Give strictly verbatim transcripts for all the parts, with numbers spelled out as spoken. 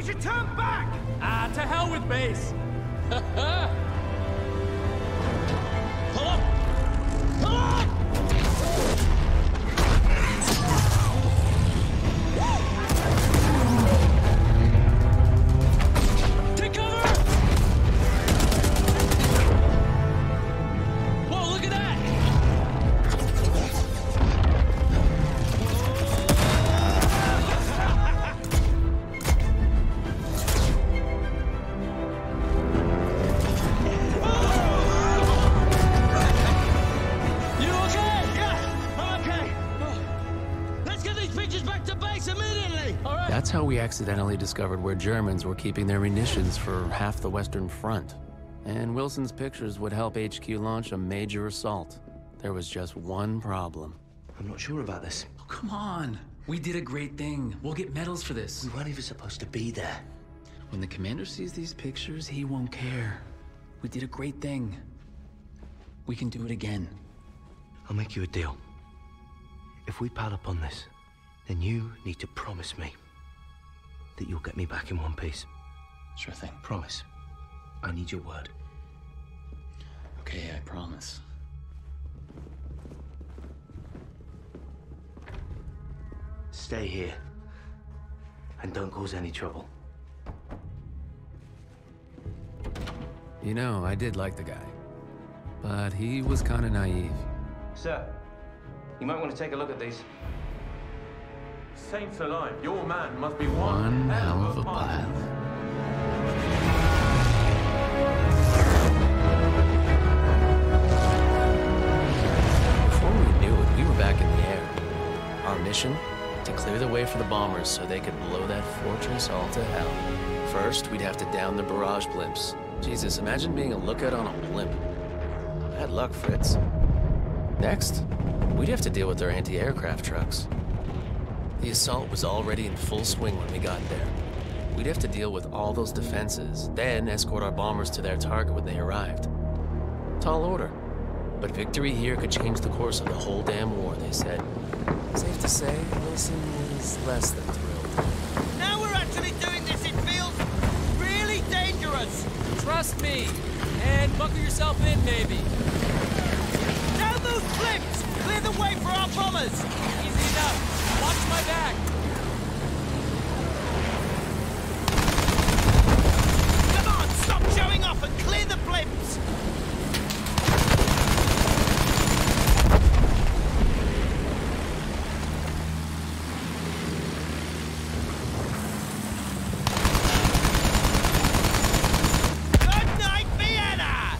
We should turn back! Ah, to hell with base! Pull up! Pull up! Take cover! Whoa, look at that! That's how we accidentally discovered where Germans were keeping their munitions for half the Western Front. And Wilson's pictures would help H Q launch a major assault. There was just one problem. I'm not sure about this. Oh, come on. We did a great thing. We'll get medals for this. We weren't even supposed to be there. When the commander sees these pictures, he won't care. We did a great thing. We can do it again. I'll make you a deal. If we pile up on this, then you need to promise me that you'll get me back in one piece. Sure thing. Promise. I need your word. Okay, I promise. Stay here. And don't cause any trouble. You know, I did like the guy. But he was kind of naive. Sir, you might want to take a look at these. Saints alive, your man must be one, One hell of a pilot. pilot. Before we knew it, we were back in the air. Our mission? To clear the way for the bombers so they could blow that fortress all to hell. First, we'd have to down the barrage blimps. Jesus, imagine being a lookout on a blimp. Bad luck, Fritz. Next, we'd have to deal with their anti-aircraft trucks. The assault was already in full swing when we got there. We'd have to deal with all those defenses, then escort our bombers to their target when they arrived. Tall order. But victory here could change the course of the whole damn war, they said. Safe to say, Wilson is less than thrilled. Now we're actually doing this, it feels really dangerous! Trust me! And buckle yourself in, maybe. Down those cliffs! Clear the way for our bombers! Easy enough. Watch my back. Come on, stop showing off and clear the blimps! Good night, Vienna!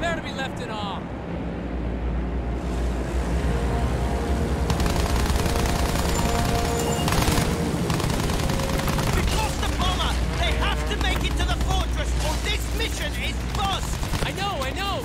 there to be left in awe. We've lost the bomber! They have to make it to the fortress or this mission is bust! I know, I know!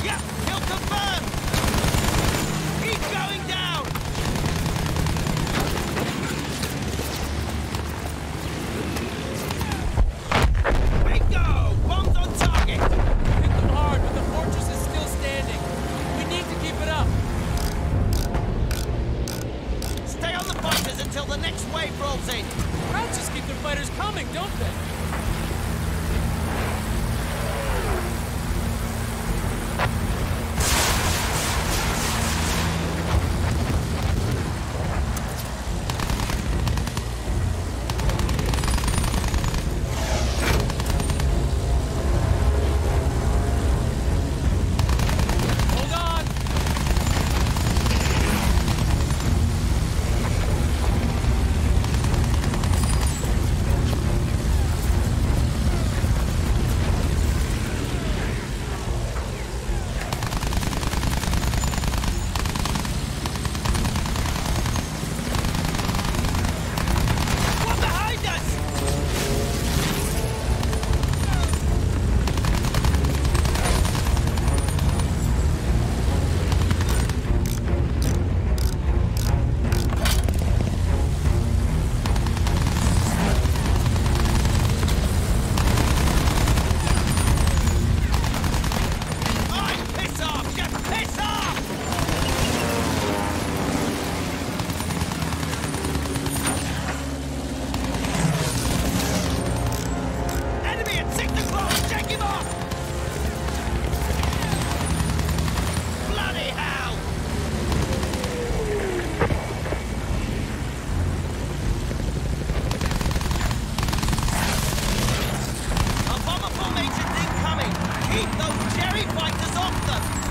Yep, kill confirmed! Keep going down! Bingo! Bombs on target! Hit them hard, but the fortress is still standing. We need to keep it up. Stay on the fighters until the next wave rolls in. Crouches keep their fighters coming, don't they? Keep those Jerry fighters off them!